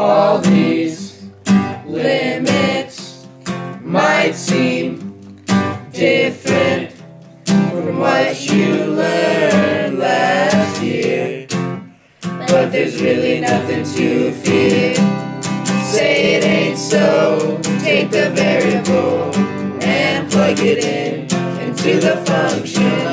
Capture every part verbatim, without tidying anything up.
All these limits might seem different from what you learned last year, but there's really nothing to fear. Say it ain't so, take the variable and plug it in into the function.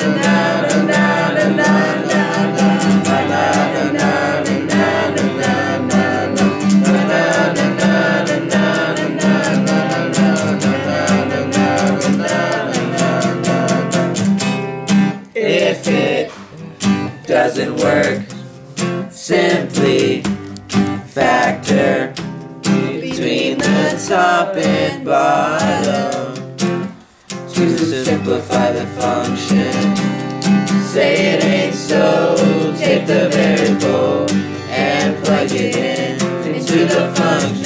If it doesn't work, simply factor between the top and bottom to simplify the function. Say it ain't so, take the variable and plug it in into the function.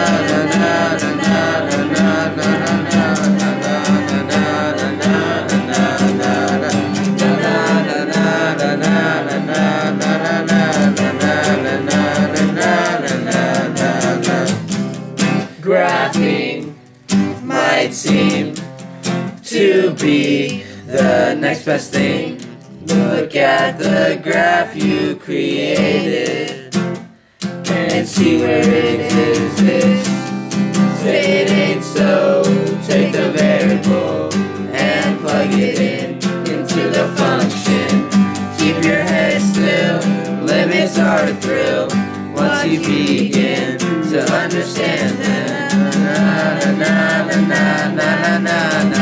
Graphing might seem to be the next best thing. Look at the graph you created and see where it exists. Say it ain't so, take the variable and plug it in into the function. Keep your head still, limits are a thrill once you begin to understand them. Na na na na na na na na.